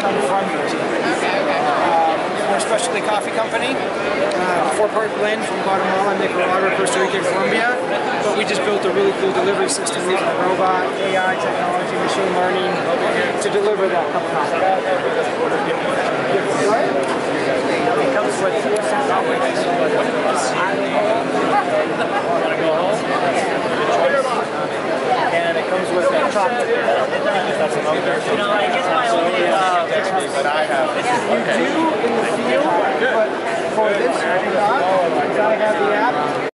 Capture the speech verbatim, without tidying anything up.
come from New Zealand. Uh, we're a specialty coffee company, uh, four-part blend from Guatemala, Nicaragua, Costa Rica, and Colombia. But we just built a really cool delivery system using a robot, A I technology, machine learning to deliver that cup of coffee. It comes with and it comes with a chocolate. You know, I guess my only uh, but I have. Okay. You do in the field, but for this, I have the app.